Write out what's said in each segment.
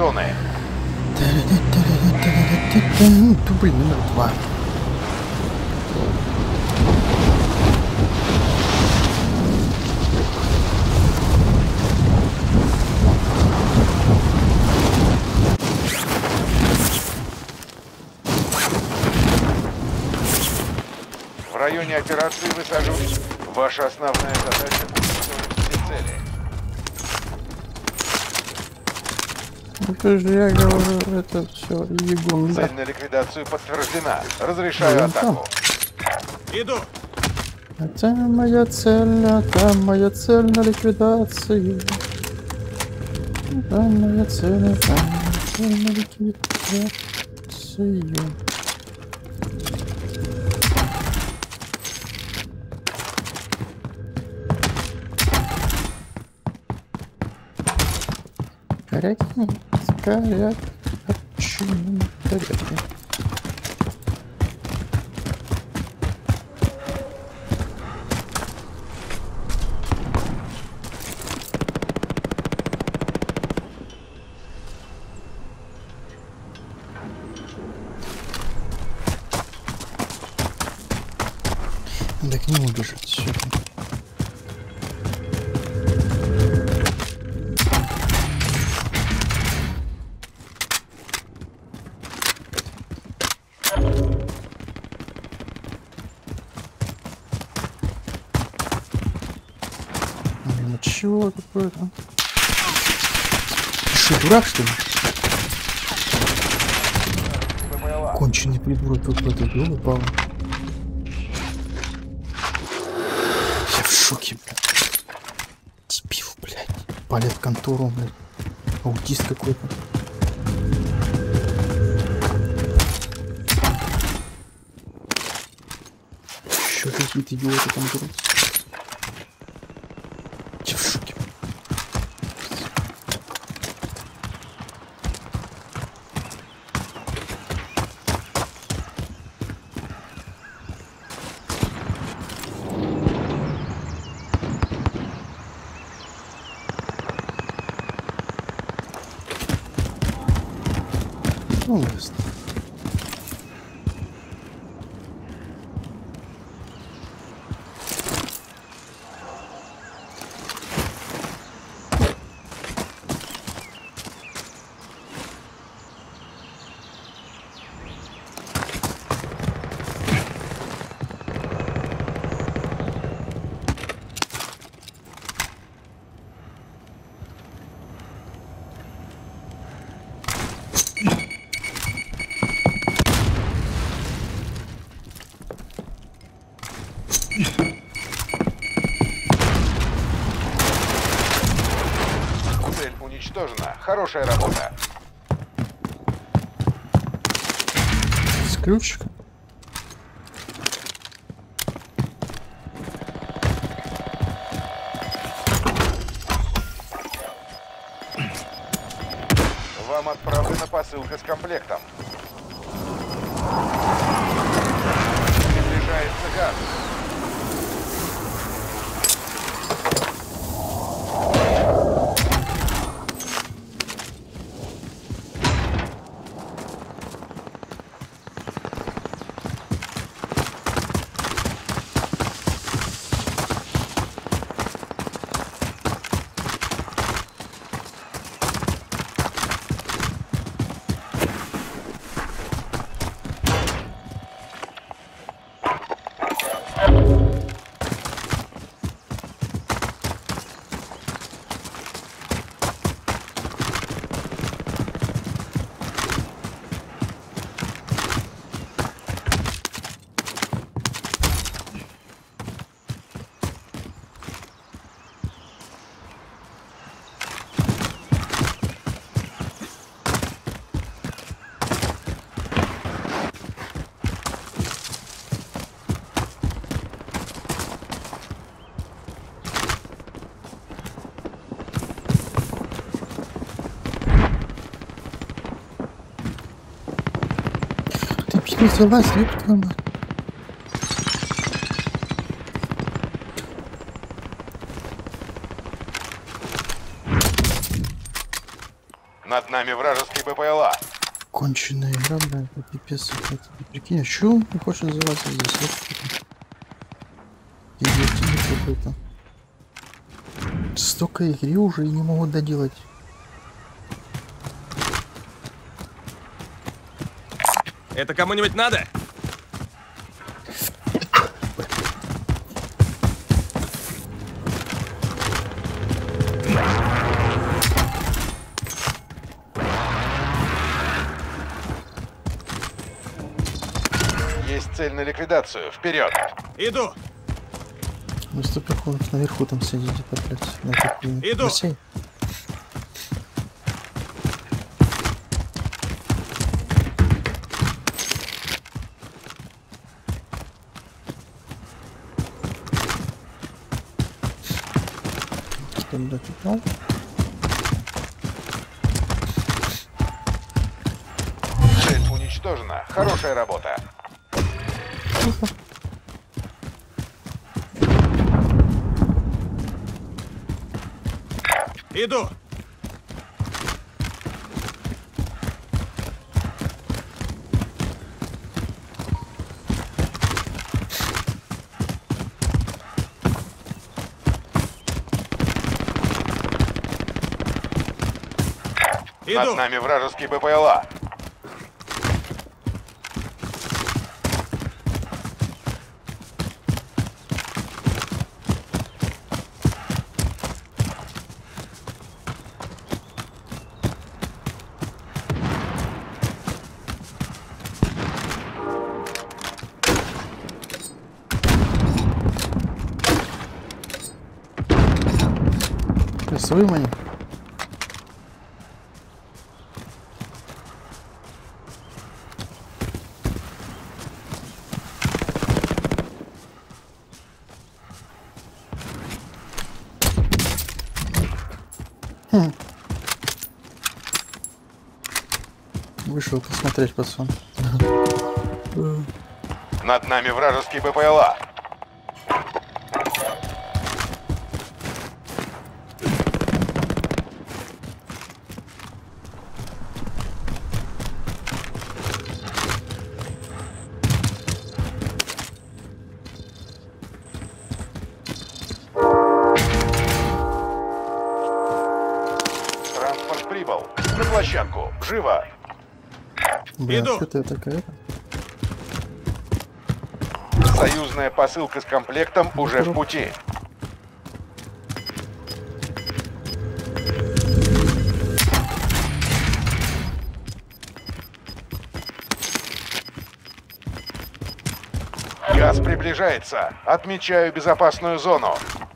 зоны. Дубль номер 2. В районе операции высаживаюсь. Ваша основная задача — уничтожить все цели. Это же я говорю, это все ерунда. Цель на ликвидацию подтверждена. Разрешаю атаку. Иду! Это моя цель на ликвидацию. Это моя цель на ликвидацию. Корректно, корректно, почему корректно? Надо к нему бежать сюда. Ну чего такое-то? Ты что, дурак, что ли? Конченый придурок какой-то, был упал. Я в шоке, блядь. Дебил, блядь. Палит в контору, блядь. Аутист какой-то. Еще какие-то идиоты там дерутся. Я в шоке. Ну, ясно. Цель уничтожена. Хорошая работа. С ключика. Вам отправлена посылка с комплектом. Приближается газ. Ты залазь, ёб твою мать. Над нами вражеский БПЛА. Конченая игра, блядь, это пипец. Это, прикинь, а чё он хочет называться здесь? Идиотизм какой-то. Столько игры уже и не могут доделать. Это кому-нибудь надо? Есть цель на ликвидацию. Вперед! Иду! Вы стопехов наверху там сидите, блядь, на такую Иду. бассейн. Что, блядь, упал? Цель уничтожена. Хорошая работа. Иду! Над Иду! нами вражеский БПЛА. Вымани. Вышел посмотреть, пацан. Над нами вражеский БПЛА. Транспорт прибыл. На площадку. Живо! Бля, Иду. что ты такая? Союзная посылка с комплектом уже в пути. Газ приближается. Отмечаю безопасную зону.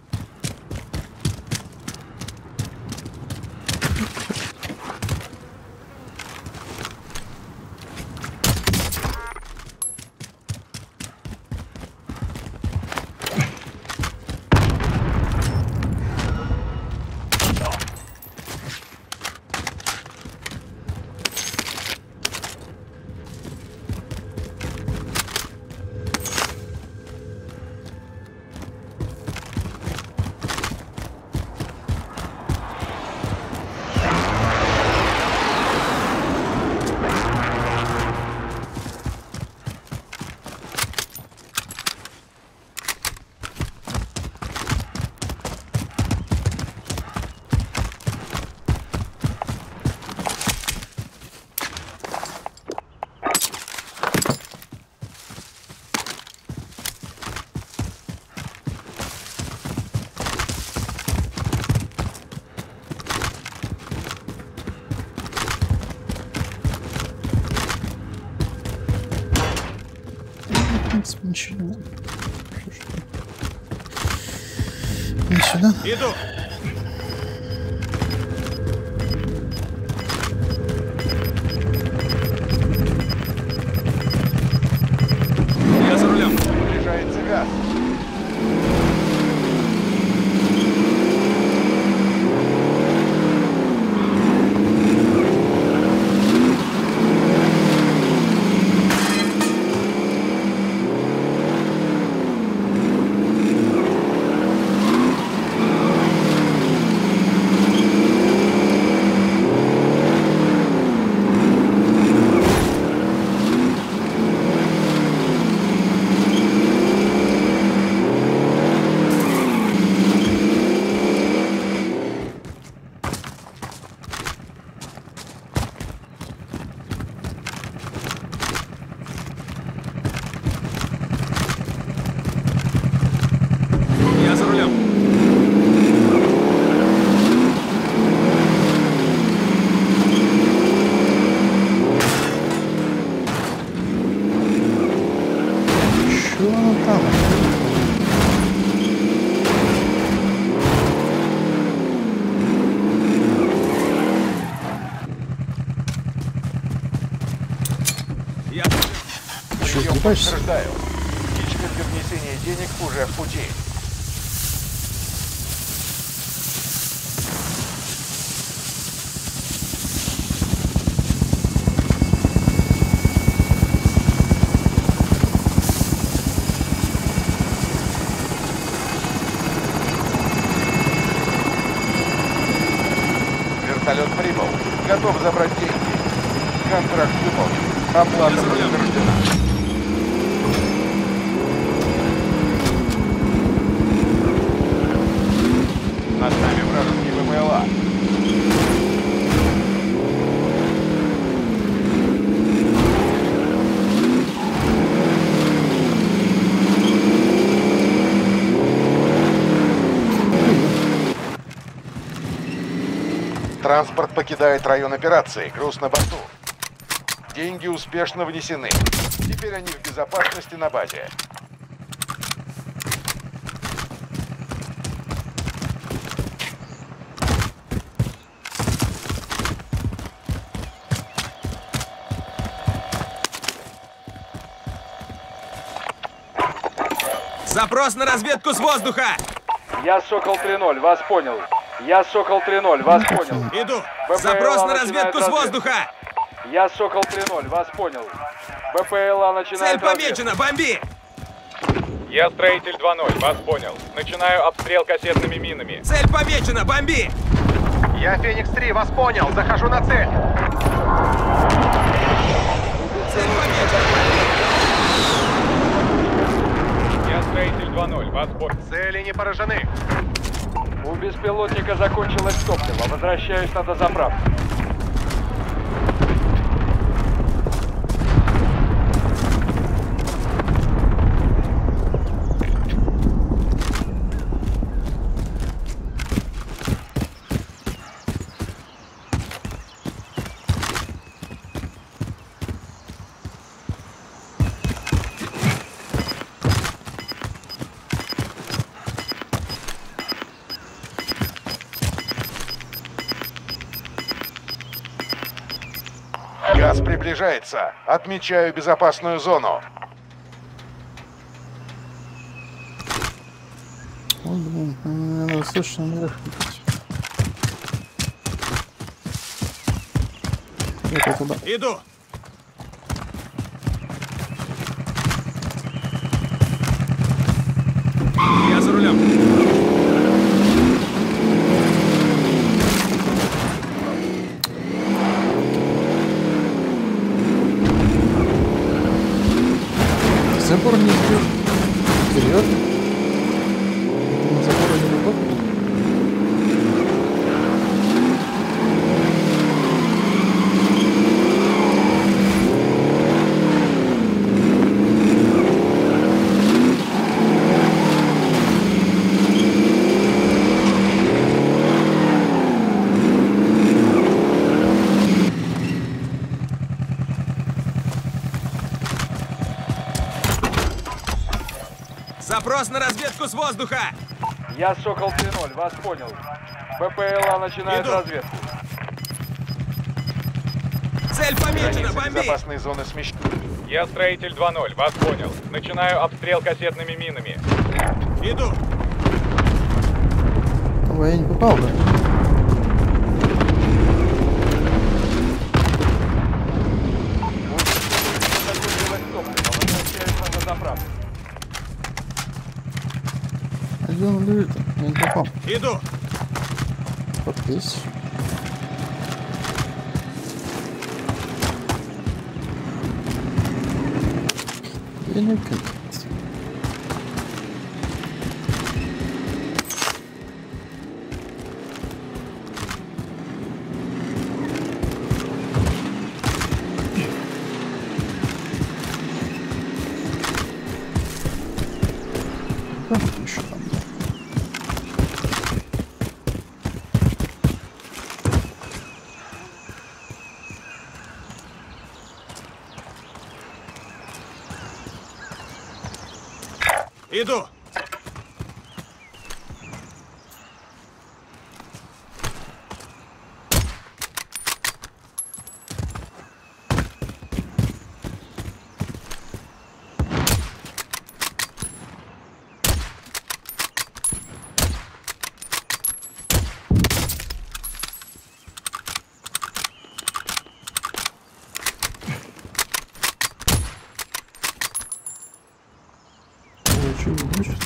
Ничего. Не сюда. Иду! Я за рулем. Приближается газ. там. Я... Чё, Прием издеваешься? подтверждаю. Птичка для внесения денег уже в пути. Вертолет прибыл. Готов забрать деньги. Контракт выполнен. Оплата Я за рулем. подтверждена. Над нами вражеские ВМЛА. Транспорт покидает район операции. Груз на борту. Деньги успешно внесены. Теперь они в безопасности на базе. Запрос на разведку с воздуха! Я Сокол 3-0, вас понял. Я Сокол 3-0, вас понял. Иду! БПЛА Запрос на начинает разведку с разведку. воздуха! Я Сокол 3-0, вас понял. БПЛА Цель начинает разведку. помечена! Бомби! Я строитель 2-0, вас понял. Начинаю обстрел кассетными минами. Цель помечена! Бомби! Я Феникс 3, вас понял. Захожу на цель. Цель помечена! Я строитель 2-0, вас понял. Цели не поражены. У беспилотника закончилось топливо. Возвращаюсь на дозаправку. Газ приближается. Отмечаю безопасную зону. Ой, блин, мне надо срочно наверх лететь. Это туда. Иду! Я за рулем. Забор не сбил. Серьезно? На заборе не работает? Запрос на разведку с воздуха! Я Сокол 3-0, вас понял. БПЛА начинает Иду. разведку. Цель помечена! Границы Бомби! безопасной зоны смещены. Я строитель 2-0, вас понял. Начинаю обстрел кассетными минами. Иду! Ой, я не попал, да? Закончилось топливо. Возвращаюсь на дозаправку. А где он лежит? Я не попал. Иду! Вот здесь. Я не как. Как еще там? Иду! Что не хочет?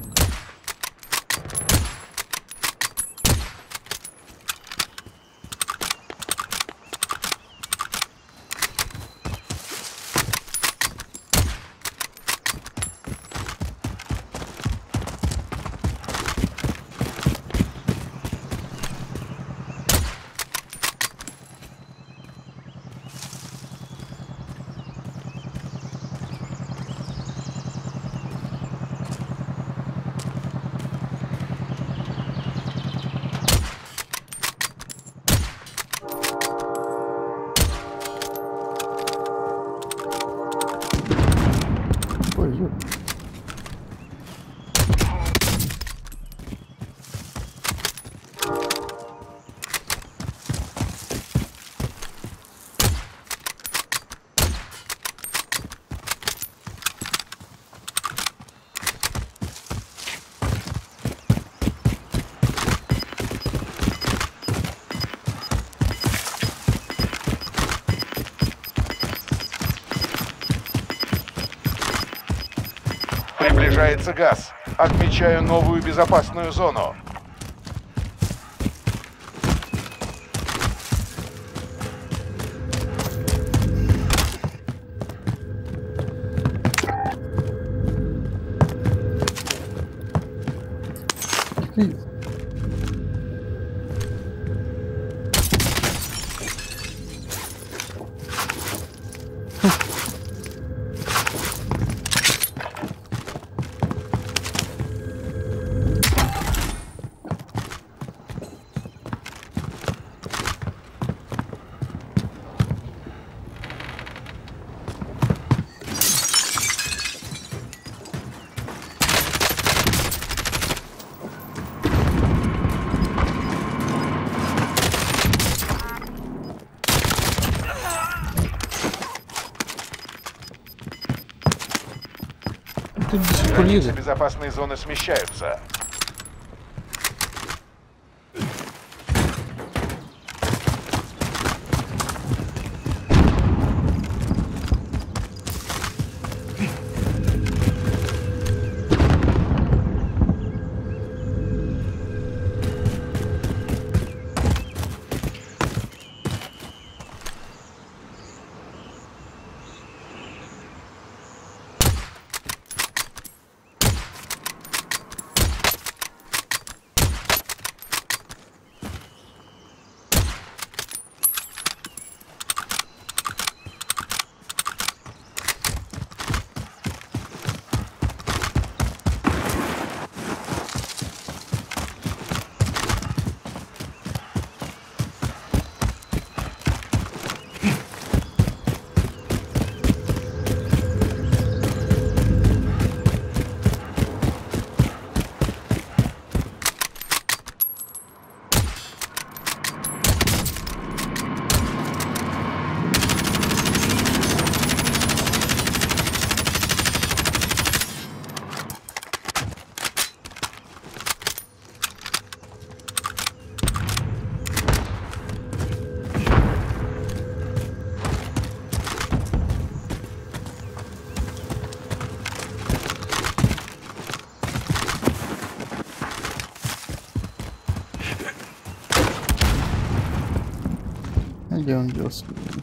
Ой, Приближается газ. Отмечаю новую безопасную зону. ты. Ты до сих пор Границы едет. безопасной зоны смещаются. Где он делся?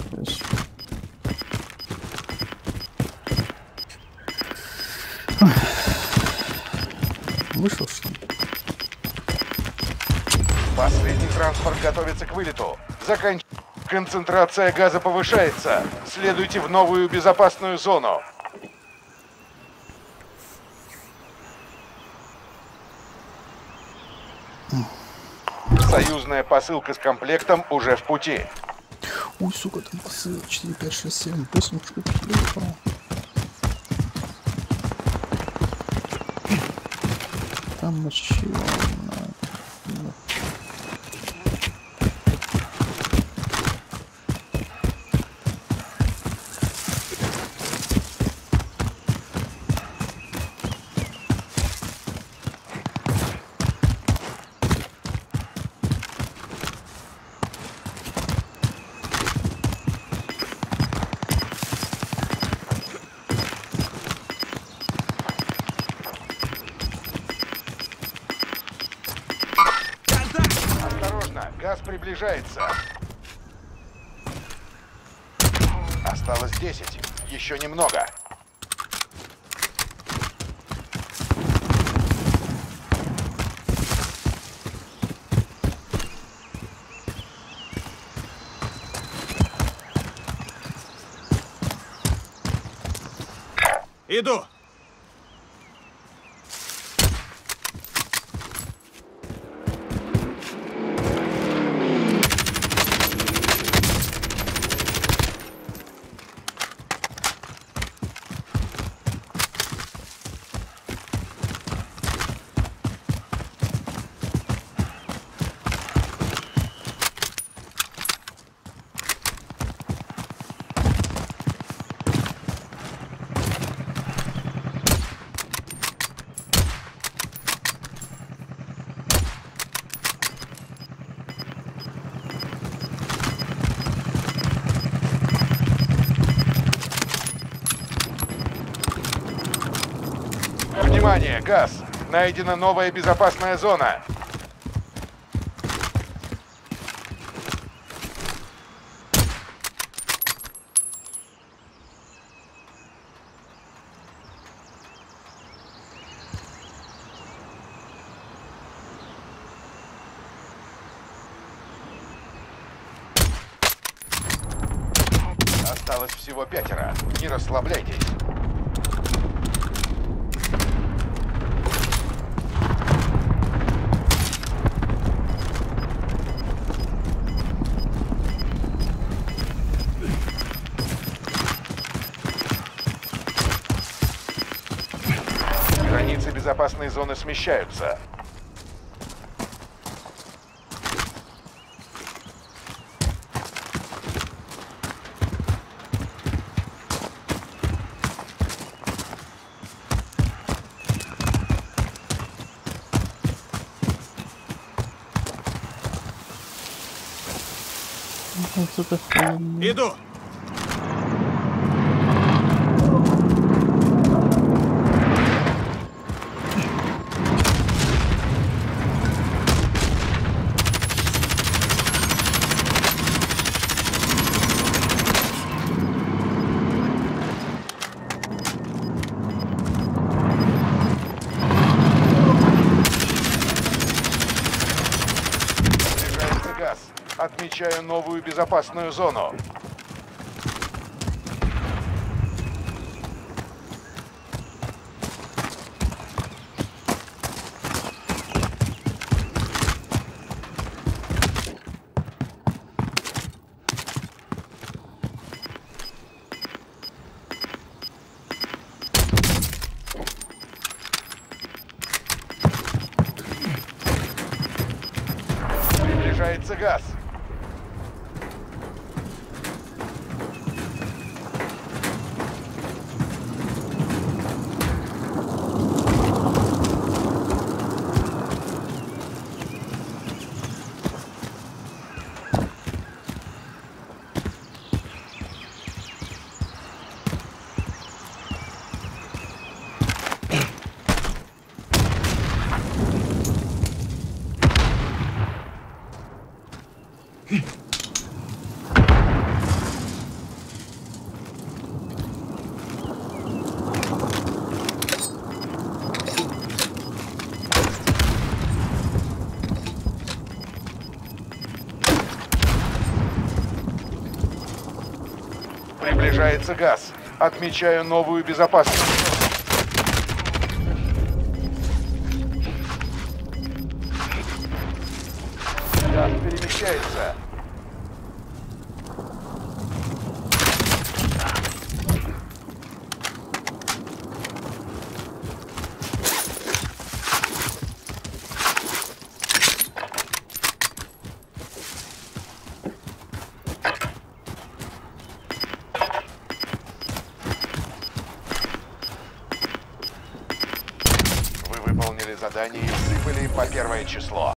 Вышел, что ли? Последний транспорт готовится к вылету. Концентрация газа повышается. Следуйте в новую безопасную зону. Союзная посылка с комплектом уже в пути. Ой, сука, там посыл 4, 5, 6, 7, 8 штук. Замочила. Осторожно, газ приближается. Осталось 10. Еще немного. Иду! Внимание, газ! Найдена новая безопасная зона. Осталось всего 5. Не расслабляйтесь. Границы безопасной зоны смещаются. Отсюда холодно. Иду! Приближается газ. Отмечаю новую безопасную зону. Приближается газ. Приближается газ. Отмечаю новую безопасную зону. Газ перемещается. задании всыпали по первое число.